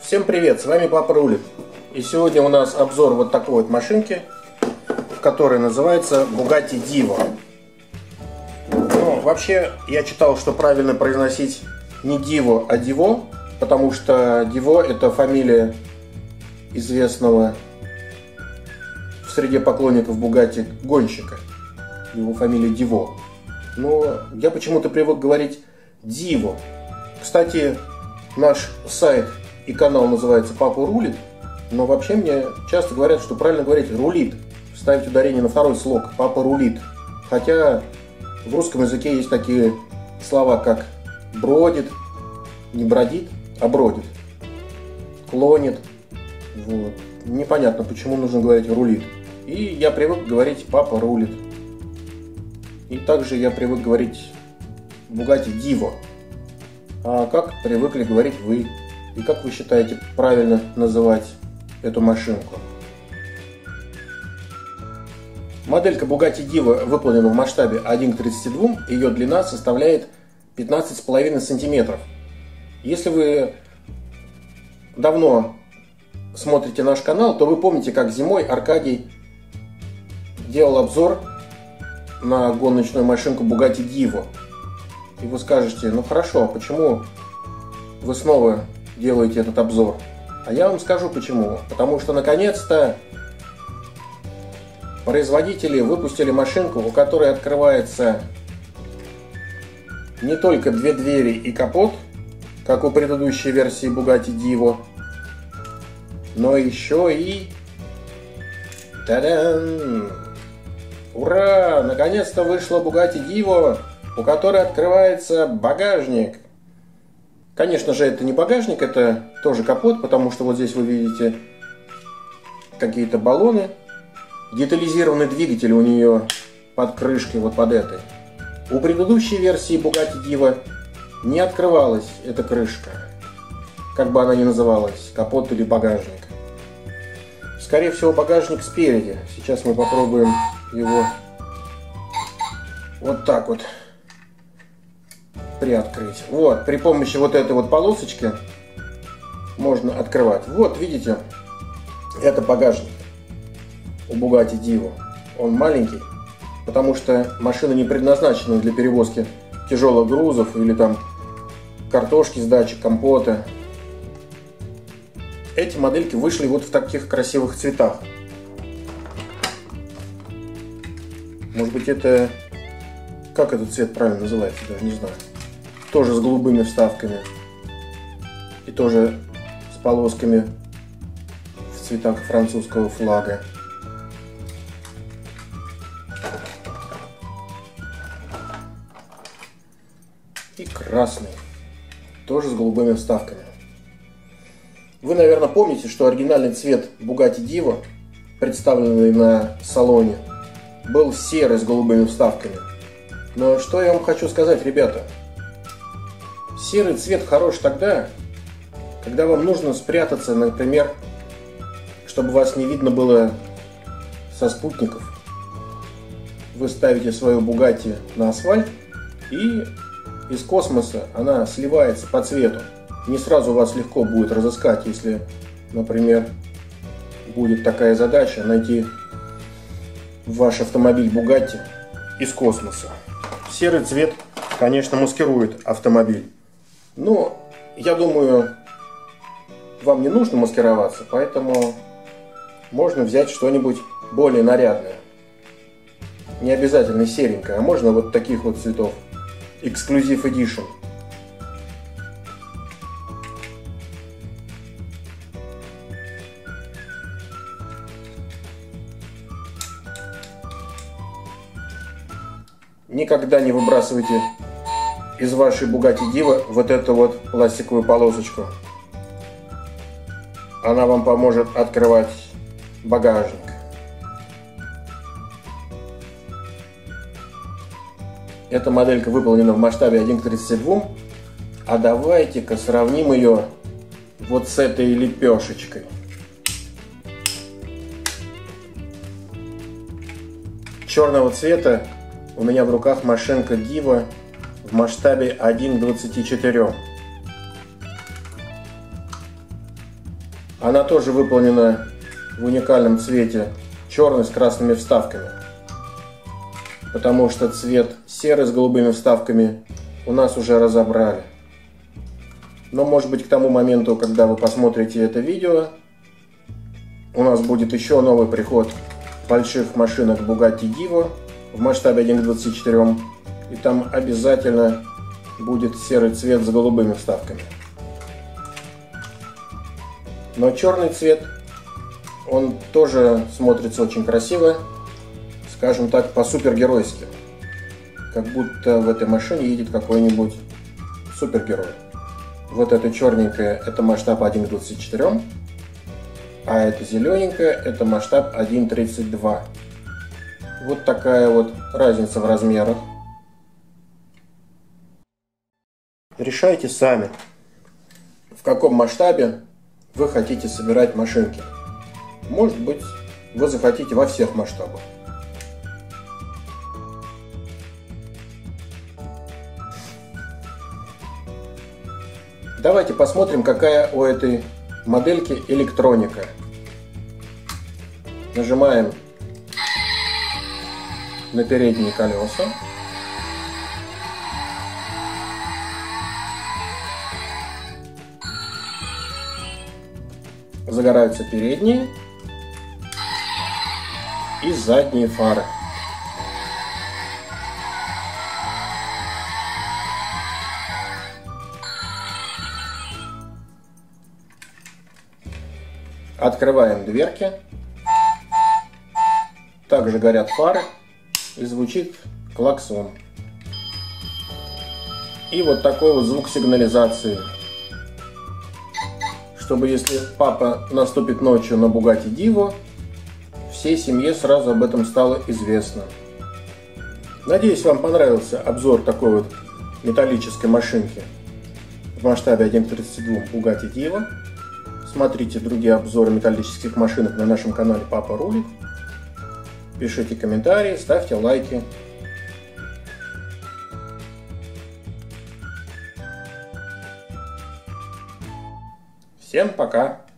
Всем привет, с вами Папа Рулит. И сегодня у нас обзор вот такой вот машинки, которая называется Bugatti Divo. Ну, вообще, я читал, что правильно произносить не Divo, а Divo, потому что Divo это фамилия известного в среде поклонников Bugatti гонщика. Его фамилия Divo. Но я почему-то привык говорить Divo. Кстати, наш сайт и канал называется Папа Рулит, но вообще мне часто говорят, что правильно говорить рулит, ставить ударение на второй слог, Папа Рулит. Хотя в русском языке есть такие слова, как бродит, не бродит, а бродит, клонит. Вот. Непонятно, почему нужно говорить рулит. И я привык говорить Папа Рулит. И также я привык говорить Bugatti Divo. А как привыкли говорить вы? И как вы считаете правильно называть эту машинку? Моделька Bugatti Divo выполнена в масштабе 1 к 32, ее длина составляет 15,5 см. Если вы давно смотрите наш канал, то вы помните, как зимой Аркадий делал обзор на гоночную машинку Bugatti Divo. И вы скажете, ну хорошо, а почему вы снова делаете этот обзор? А я вам скажу почему. Потому что наконец-то производители выпустили машинку, у которой открывается не только две двери и капот, как у предыдущей версии Bugatti Divo, но еще и... Та-дам! Ура! Наконец-то вышла Bugatti Divo, у которой открывается багажник. Конечно же, это не багажник, это тоже капот, потому что вот здесь вы видите какие-то баллоны. Детализированный двигатель у нее под крышкой, вот под этой. У предыдущей версии Bugatti Divo не открывалась эта крышка, как бы она ни называлась, капот или багажник. Скорее всего, багажник спереди. Сейчас мы попробуем его вот так вот приоткрыть. Вот, при помощи вот этой вот полосочки можно открывать. Вот, видите, это багажник у Bugatti Divo. Он маленький, потому что машина не предназначена для перевозки тяжелых грузов или там картошки с дачи, компота. Эти модельки вышли вот в таких красивых цветах. Может быть, это... Как этот цвет правильно называется, даже не знаю. Тоже с голубыми вставками. И тоже с полосками в цветах французского флага. И красный. Тоже с голубыми вставками. Вы, наверное, помните, что оригинальный цвет Bugatti Divo, представленный на салоне, был серый с голубыми вставками. Но что я вам хочу сказать, ребята? Серый цвет хорош тогда, когда вам нужно спрятаться, например, чтобы вас не видно было со спутников. Вы ставите свою Bugatti на асфальт, и из космоса она сливается по цвету. Не сразу вас легко будет разыскать, если, например, будет такая задача найти ваш автомобиль Bugatti из космоса. Серый цвет, конечно, маскирует автомобиль. Но, я думаю, вам не нужно маскироваться, поэтому можно взять что-нибудь более нарядное. Не обязательно серенькое, а можно вот таких вот цветов. Exclusive Edition. Никогда не выбрасывайте из вашей Bugatti Divo вот эту вот пластиковую полосочку. Она вам поможет открывать багажник. Эта моделька выполнена в масштабе 1 к 32. А давайте-ка сравним ее вот с этой лепешечкой. Черного цвета у меня в руках машинка Divo в масштабе 1 к 24. Она тоже выполнена в уникальном цвете черный с красными вставками. Потому что цвет серый с голубыми вставками у нас уже разобрали. Но может быть к тому моменту, когда вы посмотрите это видео, у нас будет еще новый приход больших машинок Bugatti Divo в масштабе 1 к 24. И там обязательно будет серый цвет с голубыми вставками. Но черный цвет, он тоже смотрится очень красиво, скажем так, по-супергеройски. Как будто в этой машине едет какой-нибудь супергерой. Вот это черненькое, это масштаб 1 к 24, а это зелененькое, это масштаб 1 к 32. Вот такая вот разница в размерах. Решайте сами, в каком масштабе вы хотите собирать машинки. Может быть, вы захотите во всех масштабах. Давайте посмотрим, какая у этой модельки электроника. Нажимаем на передние колеса. Загораются передние и задние фары. Открываем дверки. Также горят фары и звучит клаксон. И вот такой вот звук сигнализации. Чтобы если папа наступит ночью на Bugatti Divo, всей семье сразу об этом стало известно. Надеюсь, вам понравился обзор такой вот металлической машинки в масштабе 1 к 32 Bugatti Divo. Смотрите другие обзоры металлических машинок на нашем канале Папа Рулит. Пишите комментарии, ставьте лайки. Всем пока!